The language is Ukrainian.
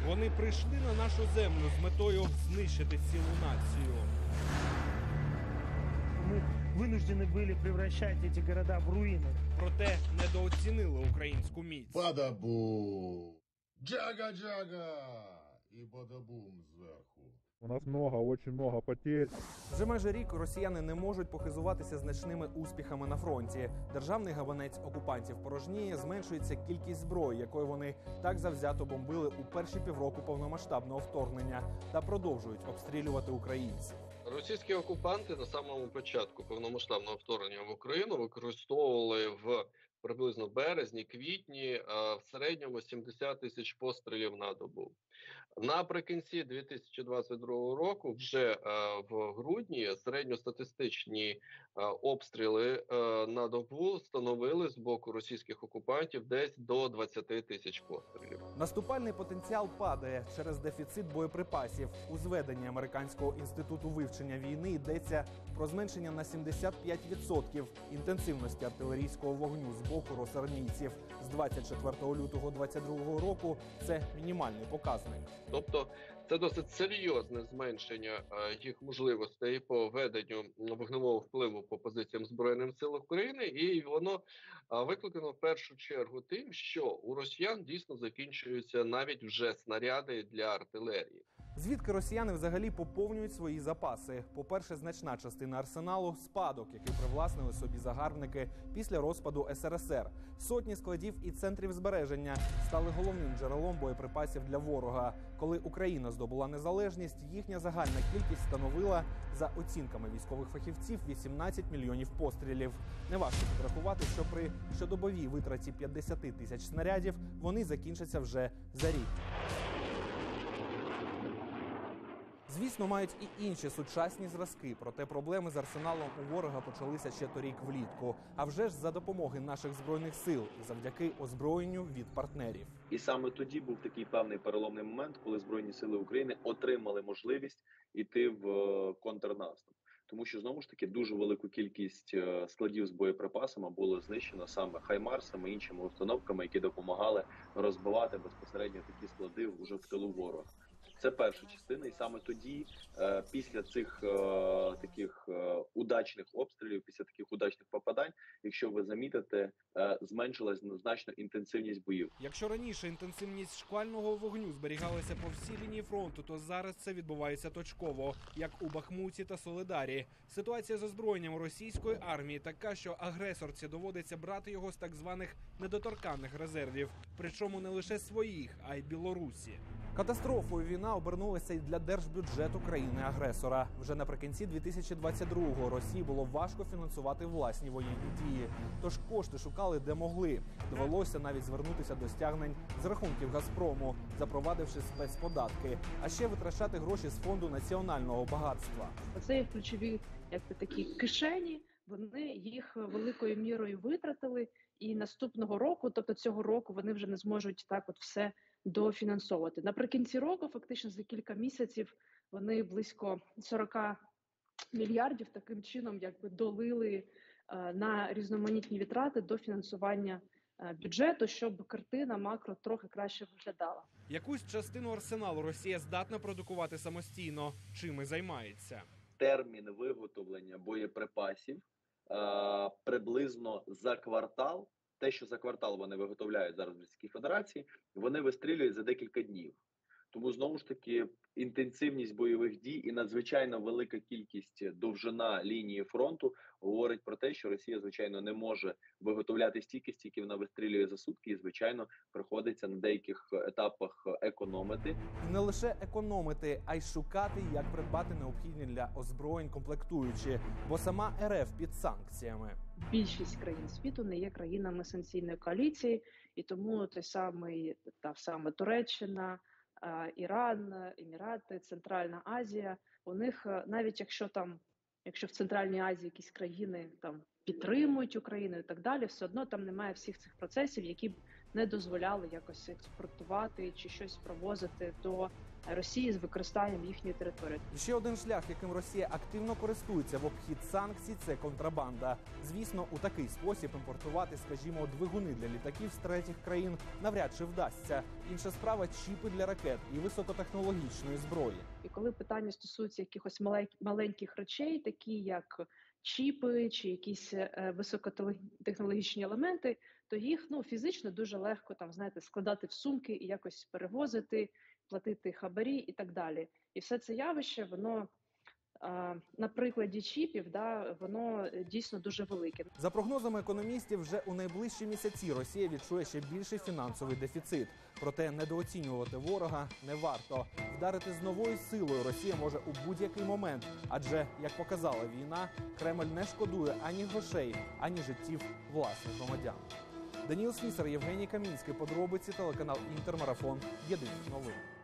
Вони прийшли на нашу землю з метою знищити цілу націю. Мы вынуждены были превращать эти города в руины. Проте недооцінили українську міць. Бадабу! Джага-джага! І бадабум зверху. У нас очень много потерь. Вже майже рік росіяни не можуть похизуватися значними успіхами на фронті. Державний гаманець окупантів порожніє, зменшується кількість зброї, якою вони так завзято бомбили у перші півроку повномасштабного вторгнення, та продовжують обстрілювати українців. Російські окупанти на самому початку повномасштабного вторгнення в Україну використовували в приблизно березні-квітні в середньому 70 тисяч пострілів на добу. Наприкінці 2022 року, вже в грудні, середньостатистичні обстріли на добу становили з боку російських окупантів десь до 20 тисяч пострілів. Наступальний потенціал падає через дефіцит боєприпасів. У зведенні Американського інституту вивчення війни йдеться про зменшення на 75% інтенсивності артилерійського вогню з боку росармійців. З 24 лютого 2022 року це мінімальний показник. Тобто це досить серйозне зменшення їх можливостей по веденню вогневого впливу по позиціям Збройних сил України, і воно викликано в першу чергу тим, що у росіян дійсно закінчуються навіть вже снаряди для артилерії. Звідки росіяни взагалі поповнюють свої запаси? По-перше, значна частина арсеналу – спадок, який привласнили собі загарбники після розпаду СРСР. Сотні складів і центрів збереження стали головним джерелом боєприпасів для ворога. Коли Україна здобула незалежність, їхня загальна кількість становила, за оцінками військових фахівців, 18 мільйонів пострілів. Неважко підрахувати, що при щодобовій витраті 50 тисяч снарядів вони закінчаться вже за рік. Звісно, мають і інші сучасні зразки, проте проблеми з арсеналом у ворога почалися ще торік влітку. А вже ж за допомоги наших Збройних сил і завдяки озброєнню від партнерів. І саме тоді був такий певний переломний момент, коли Збройні сили України отримали можливість йти в контрнаступ. Тому що, знову ж таки, дуже велику кількість складів з боєприпасами було знищено саме хаймарсами, іншими установками, які допомагали розбивати безпосередньо такі склади вже в тилу ворога. Це перша частина, і саме тоді, після цих таких удачних обстрілів, після таких удачних попадань, якщо ви замітите, зменшилась значно інтенсивність боїв. Якщо раніше інтенсивність шквального вогню зберігалася по всій лінії фронту, то зараз це відбувається точково, як у Бахмуті та Солидарі. Ситуація з озброєнням російської армії така, що агресорці доводиться брати його з так званих недоторканних резервів, причому не лише своїх, а й Білорусі. Катастрофою війна обернулася й для держбюджету країни-агресора. Вже наприкінці 2022-го Росії було важко фінансувати власні воєнні дії. Тож кошти шукали де могли. Довелося навіть звернутися до стягнень з рахунків «Газпрому», запровадивши спецподатки, а ще витрачати гроші з фонду національного багатства. Це ключові такі кишені, вони їх великою мірою витратили, і наступного року, тобто цього року, вони вже не зможуть так от все дофінансовувати. Наприкінці року, фактично за кілька місяців, вони близько 40 мільярдів таким чином долили на різноманітні витрати до фінансування бюджету, щоб картина макро трохи краще виглядала. Якусь частину арсеналу Росія здатна продукувати самостійно. Чим і займається? Термін виготовлення боєприпасів приблизно за квартал. Те, що за квартал вони виготовляють зараз в Російській Федерації, вони вистрілюють за декілька днів. Тому, знову ж таки, інтенсивність бойових дій і надзвичайно велика кількість довжина лінії фронту говорить про те, що Росія, звичайно, не може виготовляти стільки вона вистрілює за сутки, і, звичайно, приходиться на деяких етапах економити. І не лише економити, а й шукати, як придбати необхідні для озброєнь комплектуючі, бо сама РФ під санкціями. Більшість країн світу не є країнами санкційної коаліції, і тому та саме Туреччина, Іран, Емірати, Центральна Азія, у них навіть якщо в Центральній Азії якісь країни підтримують Україну і так далі, все одно там немає всіх цих процесів, які б не дозволяли якось експортувати чи щось провозити до Росії з використанням їхньої території. І ще один шлях, яким Росія активно користується в обхід санкцій, це контрабанда. Звісно, у такий спосіб імпортувати, скажімо, двигуни для літаків з третіх країн навряд чи вдасться. Інша справа – чіпи для ракет і високотехнологічної зброї. І коли питання стосується якихось маленьких речей, такі як чіпи чи якісь високотехнологічні елементи, то їх фізично дуже легко складати в сумки і якось перевозити, платити хабарі і так далі. І все це явище, воно на прикладі чіпів, воно дійсно дуже велике. За прогнозами економістів, вже у найближчі місяці Росія відчує ще більший фінансовий дефіцит. Проте недооцінювати ворога не варто. Вдарити з новою силою Росія може у будь-який момент. Адже, як показала війна, Кремль не шкодує ані грошей, ані життів власних громадян. Даніл Слісар, Євгеній Камінський. Подробиці, телеканал Інтермарафон. Єдині новини.